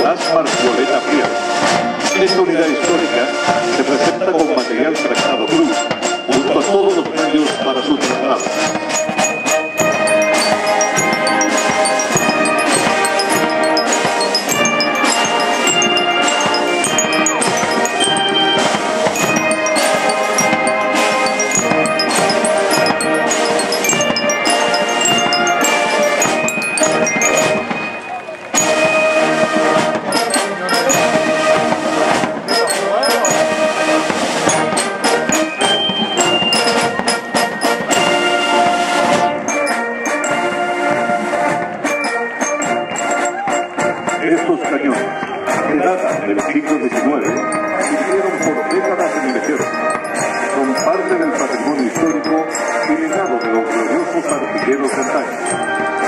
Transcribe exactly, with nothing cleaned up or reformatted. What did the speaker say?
Nicolás Marcoleta Frías. Esta unidad histórica se presenta con material fractado cruz, junto a todos los medios para su traslado. Estos cañones, que datan del siglo diecinueve, sirvieron por décadas en el ejército. Son parte del patrimonio histórico y legado de los gloriosos artilleros de antaño.